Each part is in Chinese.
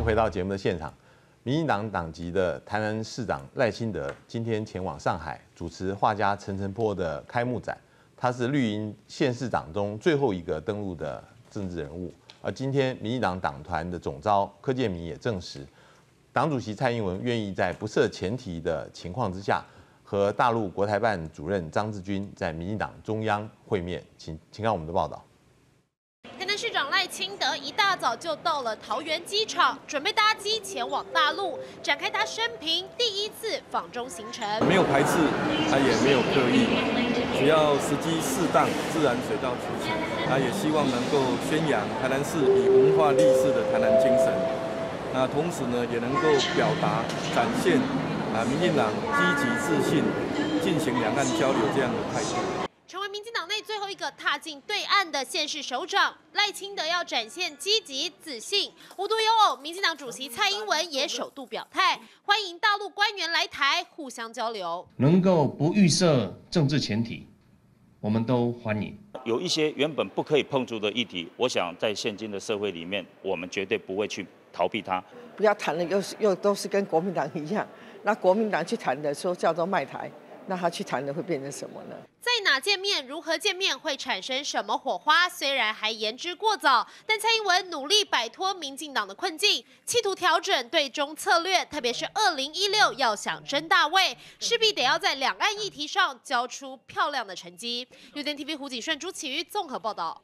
迎回到节目的现场。民进党党籍的台南市长赖清德今天前往上海主持画家陈澄波的开幕展。他是绿营县市长中最后一个登陆的政治人物。而今天民进党党团的总召柯建铭也证实，党主席蔡英文愿意在不设前提的情况之下，和大陆国台办主任张志军在民进党中央会面。请看我们的报道。 台南市长赖清德一大早就到了桃园机场，准备搭机前往大陆，展开他生平第一次访中行程。 没有排斥，他也没有刻意，只要时机适当，自然水到渠成。他也希望能够宣扬台南市以文化立市的台南精神。那同时呢，也能够表达、展现民进党积极自信进行两岸交流这样的态度。 成为民进党内最后一个踏进对岸的县市首长，赖清德要展现积极自信，无独有偶，民进党主席蔡英文也首度表态，欢迎大陆官员来台互相交流， 能够不预设政治前提，我们都欢迎。 有一些原本不可以碰触的议题，我想在现今的社会里面，我们绝对不会去逃避它。 不要谈的又都是跟国民党一样，那国民党去谈的说叫做卖台。那他去谈的会变成什么呢？ 在哪见面、如何见面，会产生什么火花？虽然还言之过早，但蔡英文努力摆脱民进党的困境，企图调整对中策略，特别是2016要想争大位，势必得要在两岸议题上交出漂亮的成绩。UDN-TV 胡锦顺、朱启瑜综合报道。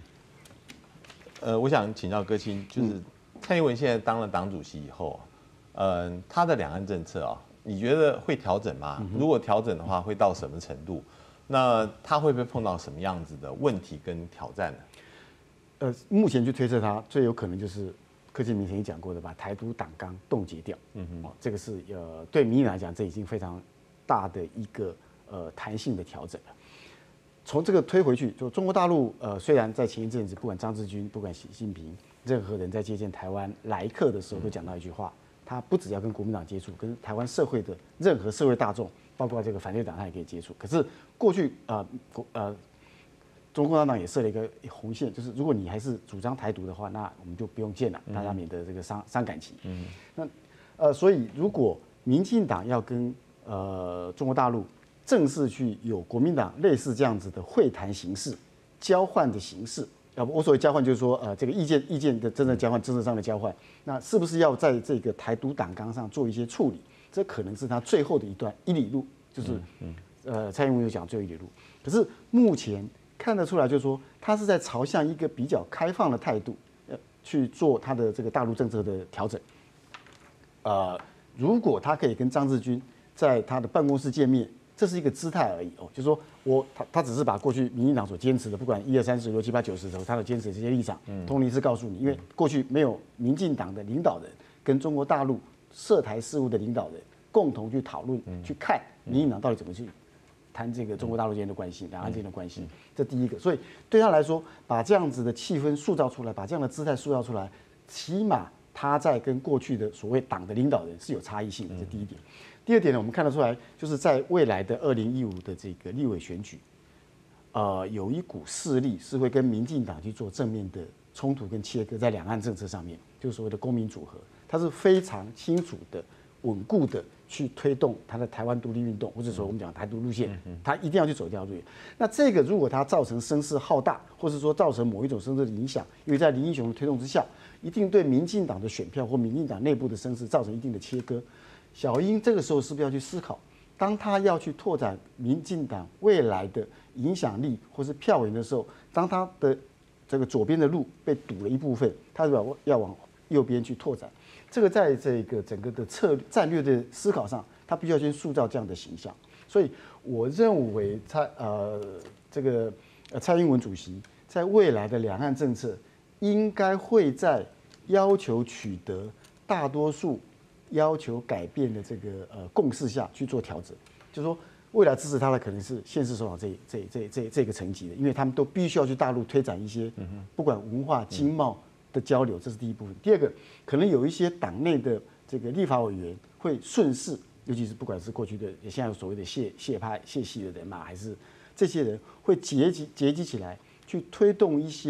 我想请教歌青，就是蔡英文现在当了党主席以后，他的两岸政策啊。你觉得会调整吗？如果调整的话，会到什么程度？那他会不会碰到什么样子的问题跟挑战呢？ 目前去推测他最有可能就是柯建铭曾经讲过的，把台独党纲冻结掉。这个是对民进党来讲，这已经非常大的一个弹性的调整了。从这个推回去，就中国大陆虽然在前一阵子，不管张志军，不管习近平，任何人在接见台湾来客的时候，都讲到一句话。他不只要跟国民党接触，跟台湾社会的任何社会大众，包括这个反对党，他也可以接触。可是过去中国共产党也设了一个红线，就是如果你还是主张台独的话，那我们就不用见了，大家免得这个伤感情。所以如果民进党要跟中国大陆正式去有国民党类似这样子的会谈形式、交换的形式。我所谓交换，就是说，这个意见的真正交换，政治上的交换，那是不是要在这个台独党纲上做一些处理？这可能是他最后的一里路，就是蔡英文有讲最后一里路。可是目前看得出来，就是说他是在朝向一个比较开放的态度，去做他的这个大陆政策的调整。如果他可以跟张志军在他的办公室见面。这是一个姿态而已哦，就是说他只是把过去民进党所坚持的，不管1、2、3、4、5、6、7、8、9、10，他的坚持这些立场，通一次告诉你，因为过去没有民进党的领导人跟中国大陆涉台事务的领导人共同去讨论、去看民进党到底怎么去谈这个中国大陆之间的关系、两岸之间的关系，这第一个。所以对他来说，把这样子的气氛塑造出来，把这样的姿态塑造出来，起码他在跟过去的所谓党的领导人是有差异性的，这第一点。第二点呢，我们看得出来，就是在未来的2015的这个立委选举，有一股势力是会跟民进党去做正面的冲突跟切割，在两岸政策上面，就是所谓的公民组合，它是非常清楚的、稳固的去推动它的台湾独立运动，或者说我们讲台独路线，它一定要去走这条路线。那这个如果它造成声势浩大，或者说造成某一种声势的影响，因为在林英雄的推动之下，一定对民进党的选票或民进党内部的声势造成一定的切割。小英这个时候是不是要去思考，当他要去拓展民进党未来的影响力或是票源的时候，当他的这个左边的路被堵了一部分，他要往右边去拓展。这个在这个整个的战略的思考上，他必须要先塑造这样的形象。所以我认为蔡英文主席在未来的两岸政策，应该会在要求取得大多数。要求改变的这个共识下去做调整，就是说未来支持他的可能是县市首长这个层级的，因为他们都必须要去大陆推展一些不管文化经贸的交流，这是第一部分。第二个，可能有一些党内的这个立法委员会顺势，尤其是不管是过去的现在所谓的谢派系的人嘛，还是这些人会结集起来，去推动一些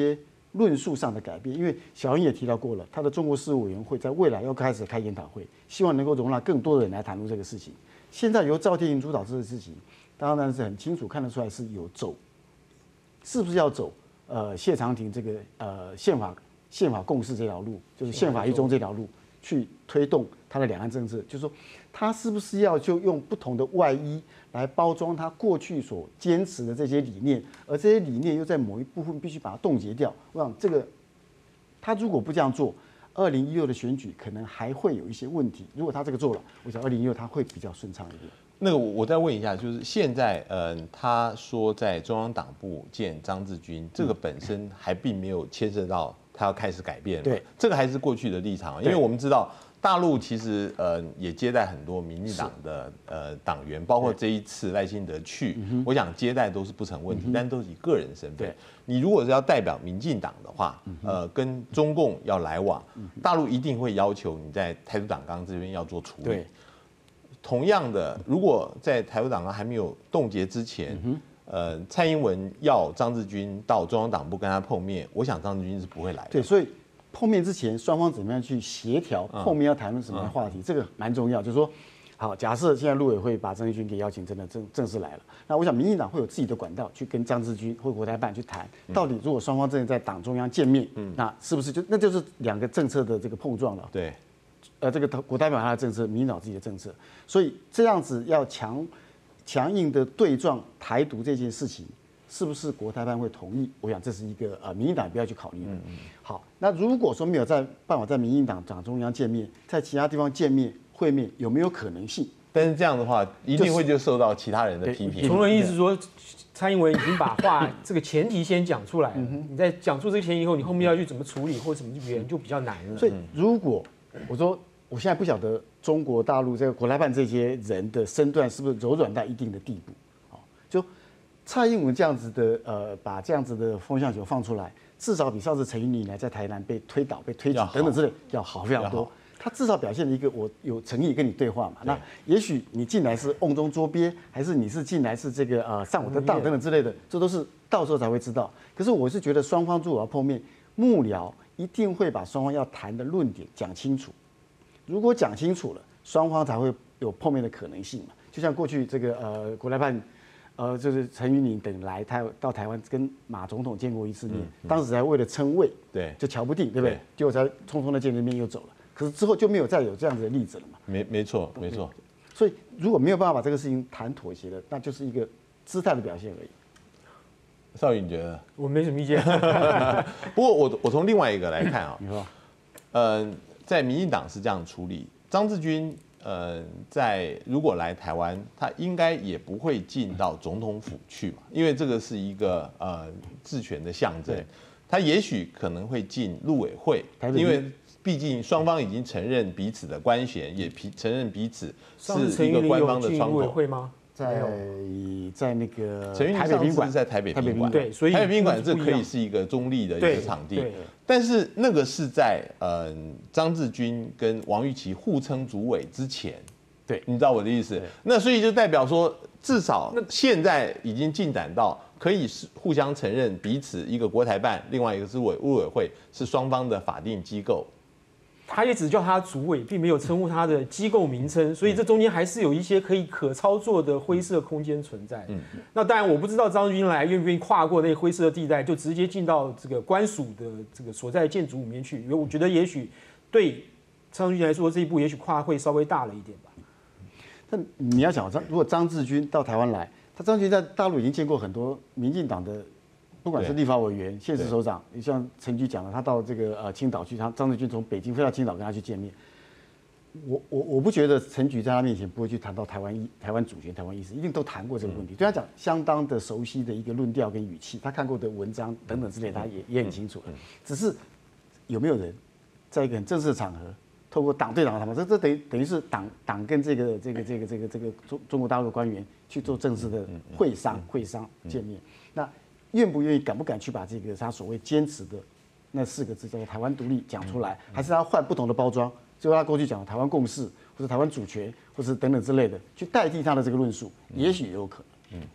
论述上的改变。因为小英也提到过了，他的中国事务委员会在未来要开始开研讨会，希望能够容纳更多的人来谈论这个事情。现在由赵天麟主导这个事情，当然是很清楚看得出来是有走，是不是要走谢长廷这个宪法共识这条路，就是宪法一中这条路去推动他的两岸政策，就是说他是不是要就用不同的外衣来包装他过去所坚持的这些理念，而这些理念又在某一部分必须把它冻结掉。我想这个他如果不这样做，2016的选举可能还会有一些问题。如果他这个做了，我想2016他会比较顺畅一点。 那个我再问一下，就是现在他说在中央党部见张志军，这个本身还并没有牵涉到他要开始改变， 对， 这个还是过去的立场，因为我们知道大陆其实也接待很多民进党的党员，包括这一次赖清德去，我想接待都是不成问题，但都是以个人身份。你如果是要代表民进党的话，跟中共要来往，大陆一定会要求你在台独党纲这边要做处理。同样的，如果在台独党纲还没有冻结之前，蔡英文要张志军到中央党部跟他碰面，我想张志军是不会来的。 对，所以碰面之前，双方怎么样去协调碰面要谈论什么样的话题，这个蛮重要。就是说，好，假设现在陆委会把张志军给邀请，真的正式来了，那我想民进党会有自己的管道去跟张志军或国台办去谈，到底如果双方真的在党中央见面，那是不是那就是两个政策的这个碰撞了？ 对。 这个国代表他的政策，民进党自己的政策，所以这样子要强硬的对撞台独这件事情，是不是国台办会同意？我想这是一个民进党不要去考虑的。好，那如果说没有办法在民进党党中央见面，在其他地方见面会面，有没有可能性？ 但是这样的话，一定会就受到其他人的批评。 崇伦意思说，蔡英文已经把话这个前提先讲出来了，你在讲出这个前提以后，你后面要去怎么处理或怎么去别人就比较难了。 所以如果我说，我现在不晓得中国大陆这个国台办这些人的身段是不是柔软到一定的地步，就蔡英文这样子的把这样子的风向球放出来，至少比上次陈云林来在台南被推倒、被推挤等等之类要好非常多。他至少表现了一个我有诚意跟你对话嘛。那也许你进来是瓮中捉鳖，还是你是进来是这个上我的当等等之类的，这都是到时候才会知道。可是我是觉得双方如果要碰面，幕僚一定会把双方要谈的论点讲清楚。如果讲清楚了，双方才会有碰面的可能性嘛。就像过去这个国台办，就是陈云林等来到台湾跟马总统见过一次面，当时还为了称谓， 对， 就瞧不定，对不对？结果才匆匆的见了面又走了。可是之后就没有再有这样子的例子了嘛。 没错。 所以如果没有办法把这个事情谈妥协了，那就是一个姿态的表现而已。 少宇，你觉得？ 我没什么意见。 不过我从另外一个来看啊，你说，在民进党是这样处理，张志军在如果来台湾，他应该也不会进到总统府去嘛，因为这个是一个治权的象征。他也许可能会进陆委会，因为毕竟双方已经承认彼此的官衔，也承认彼此是一个官方的窗口。 陆委会吗？ 在那个台北宾馆，是在台北宾馆， 对，所以台北宾馆这可以是一个中立的一个场地，但是那个是在张志军跟王玉琦互称主委之前， 对， 你知道我的意思？那所以就代表说，至少现在已经进展到可以是互相承认彼此，一个国台办，另外一个是陆委会，是双方的法定机构。 他也只叫他主委，并没有称呼他的机构名称，所以这中间还是有一些可操作的灰色空间存在。那当然我不知道张志军来愿不愿意跨过那灰色地带，就直接进到这个官署的这个所在建筑里面去。因为我觉得也许对张志军来说，这一步也许跨会稍微大了一点吧。 但你要想，如果张志军到台湾来，张志军在大陆已经见过很多民进党的。不管是立法委员、县市首长，你像陈菊讲的，他到这个青岛去，张志军从北京飞到青岛跟他去见面。我不觉得陈菊在他面前不会去谈到台湾主权、台湾意识，一定都谈过这个问题。对他讲，相当的熟悉的一个论调跟语气，他看过的文章等等之类，他也很清楚。只是有没有人在一个很正式的场合，透过党对党的谈判，这等于是党跟这个中国大陆的官员去做正式的会商见面，那。愿不愿意、敢不敢去把这个他所谓坚持的那4个字叫做台湾独立讲出来，还是他换不同的包装，就他过去讲的台湾共识，或者台湾主权，或者等等之类的，去代替他的这个论述，也许也有可能。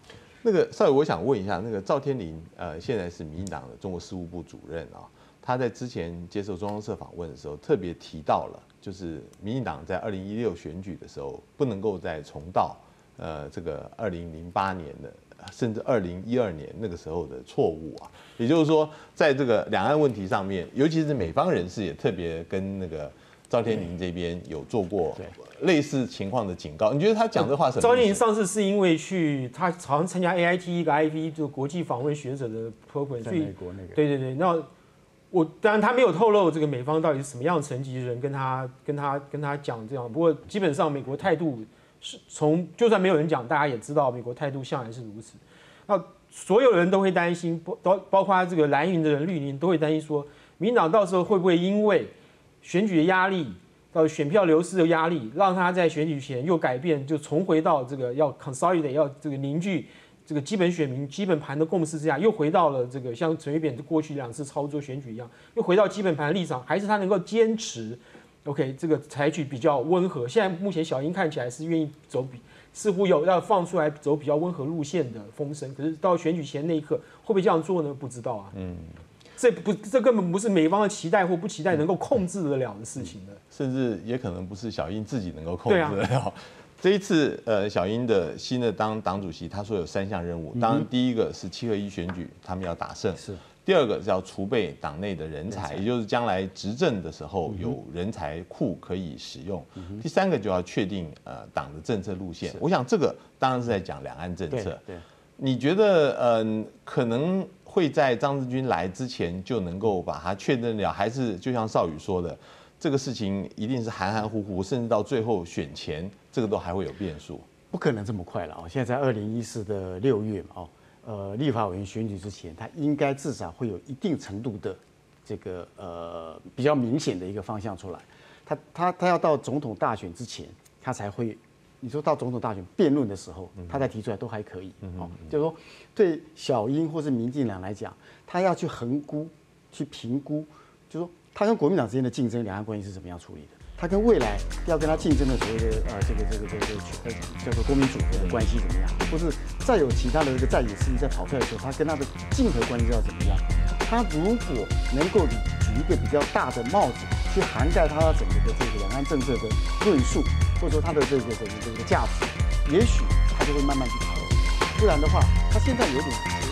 那个少宇，我想问一下，那个赵天麟，现在是民进党的中国事务部主任啊，他在之前接受中央社访问的时候，特别提到了，就是民进党在2016选举的时候，不能够再重蹈这个2008年的，甚至2012年那个时候的错误啊。也就是说，在这个两岸问题上面，尤其是美方人士也特别跟那个赵天麟这边有做过类似情况的警告。你觉得他讲这话什么意思？ 赵天麟上次是因为他好像参加 AIT 一个 IV 就国际访问学者的 program， 在美国那个。 对，那当然他没有透露这个美方到底是什么样的层级的人跟他讲这样。不过基本上美国态度是就算没有人讲，大家也知道美国态度向来是如此。那所有人都会担心，包括这个蓝营的人、绿营都会担心说，民进党到时候会不会因为选举的压力，到选票流失的压力，让他在选举前又改变，就重回到这个要 consolidate， 要这个凝聚这个基本选民、基本盘的共识之下，又回到了这个像陈水扁过去2次操作选举一样，又回到基本盘的立场，还是他能够坚持 ？OK， 这个采取比较温和。现在目前小英看起来是愿意似乎有要放出来走比较温和路线的风声，可是到选举前那一刻，会不会这样做呢？不知道啊。这根本不是美方的期待或不期待能够控制得了的事情的， 甚至也可能不是小英自己能够控制得了。这一次，小英的新的当党主席，他说有3项任务，当然第一个是7合1选举，他们要打胜；第二个是要储备党内的人才，也就是将来执政的时候有人才库可以使用；第3个就要确定党的政策路线。我想这个当然是在讲两岸政策。你觉得可能会在张志军来之前就能够把它确认了，还是就像少宇说的，这个事情一定是含含糊糊，甚至到最后选前，这个都还会有变数？ 不可能这么快了哦！现在在2014的6月嘛立法委员选举之前，他应该至少会有一定程度的这个比较明显的一个方向出来。他要到总统大选之前，他才会。你说到总统大选辩论的时候，他再提出来都还可以就是说对小英或是民进党来讲，他要去衡估、去评估，就是说他跟国民党之间的竞争，两岸关系是怎么样处理的？他跟未来要跟他竞争的所谓的叫做公民组合的关系怎么样？或是再有其他的一个在野势力在跑出来的时候，他跟他的竞合关系要怎么样？他如果能够举一个比较大的帽子去涵盖他整个的这个两岸政策的论述，或者说他的这个价值，也许他就会慢慢去调整。不然的话，他现在有点